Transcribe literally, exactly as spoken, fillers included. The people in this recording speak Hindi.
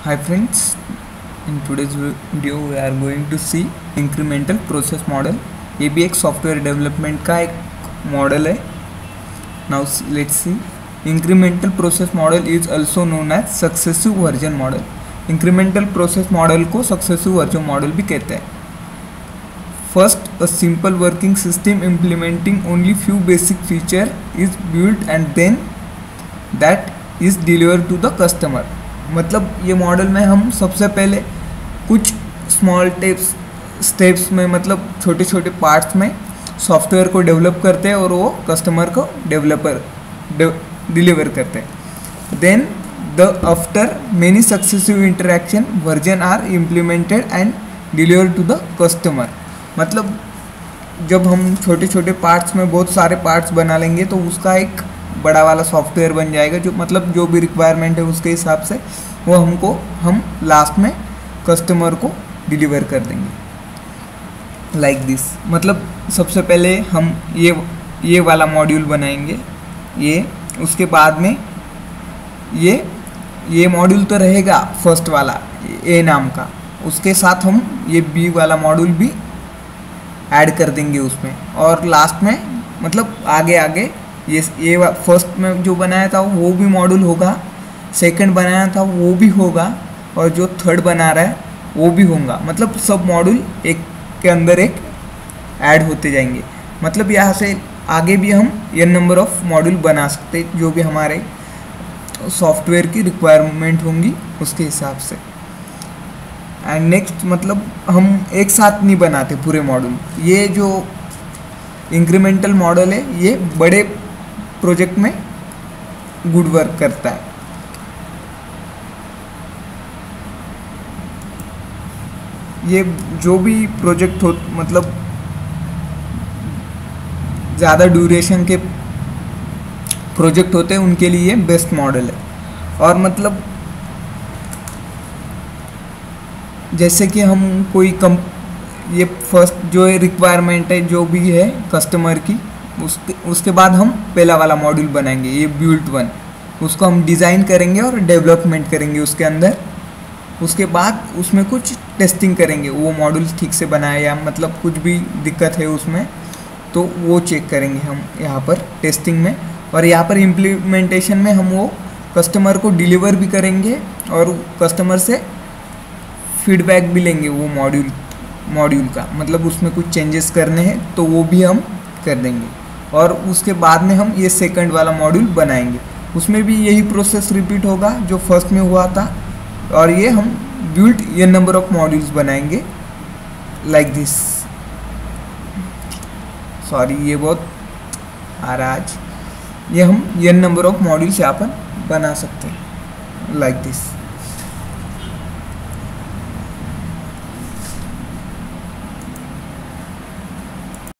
Hi friends, in today's video we are going to see incremental process model. ये भी एक सॉफ्टवेयर डेवलपमेंट का एक मॉडल है. Now let's see. Incremental process model is also known as successive version model. Incremental process model को successive version model भी कहते हैं. First, a simple working system implementing only few basic feature is built and then that is delivered to the customer. मतलब ये मॉडल में हम सबसे पहले कुछ स्मॉल टिप्स स्टेप्स में मतलब छोटे छोटे पार्ट्स में सॉफ्टवेयर को डेवलप करते हैं और वो कस्टमर को डेवलपर डिलीवर करते हैं. Then the after many successive interaction version are implemented and deliver to the customer. मतलब जब हम छोटे छोटे पार्ट्स में बहुत सारे पार्ट्स बना लेंगे तो उसका एक बड़ा वाला सॉफ्टवेयर बन जाएगा, जो मतलब जो भी रिक्वायरमेंट है उसके हिसाब से वो हमको हम लास्ट में कस्टमर को डिलीवर कर देंगे लाइक दिस. मतलब सबसे पहले हम ये ये वाला मॉड्यूल बनाएंगे, ये उसके बाद में ये ये मॉड्यूल तो रहेगा फर्स्ट वाला ए नाम का, उसके साथ हम ये बी वाला मॉड्यूल भी ऐड कर देंगे उसमें, और लास्ट में मतलब आगे आगे ये ये फर्स्ट में जो बनाया था वो भी मॉड्यूल होगा, सेकंड बनाया था वो भी होगा, और जो थर्ड बना रहा है वो भी होगा. मतलब सब मॉड्यूल एक के अंदर एक ऐड होते जाएंगे. मतलब यहाँ से आगे भी हम एन नंबर ऑफ मॉड्यूल बना सकते जो भी हमारे सॉफ्टवेयर की रिक्वायरमेंट होंगी उसके हिसाब से. एंड नेक्स्ट मतलब हम एक साथ नहीं बनाते पूरे मॉड्यूल. ये जो इंक्रीमेंटल मॉडल है ये बड़े प्रोजेक्ट में गुड वर्क करता है. ये जो भी प्रोजेक्ट हो मतलब ज़्यादा ड्यूरेशन के प्रोजेक्ट होते हैं उनके लिए बेस्ट मॉडल है. और मतलब जैसे कि हम कोई कम ये फर्स्ट जो है रिक्वायरमेंट है जो भी है कस्टमर की, उसके उसके बाद हम पहला वाला मॉड्यूल बनाएंगे ये बिल्ट वन, उसको हम डिज़ाइन करेंगे और डेवलपमेंट करेंगे उसके अंदर. उसके बाद उसमें कुछ टेस्टिंग करेंगे, वो मॉड्यूल ठीक से बनाया या मतलब कुछ भी दिक्कत है उसमें तो वो चेक करेंगे हम यहाँ पर टेस्टिंग में. और यहाँ पर इम्प्लीमेंटेशन में हम वो कस्टमर को डिलीवर भी करेंगे और कस्टमर से फीडबैक भी लेंगे वो मॉड्यूल मॉड्यूल का, मतलब उसमें कुछ चेंजेस करने हैं तो वो भी हम कर देंगे. और उसके बाद में हम ये सेकंड वाला मॉड्यूल बनाएंगे, उसमें भी यही प्रोसेस रिपीट होगा जो फर्स्ट में हुआ था. और ये हम बिल्ट ये नंबर ऑफ मॉड्यूल्स बनाएंगे लाइक दिस. सॉरी ये बहुत आ रहा आज. ये हम ये नंबर ऑफ मॉड्यूल्स यहाँ पर बना सकते हैं लाइक दिस.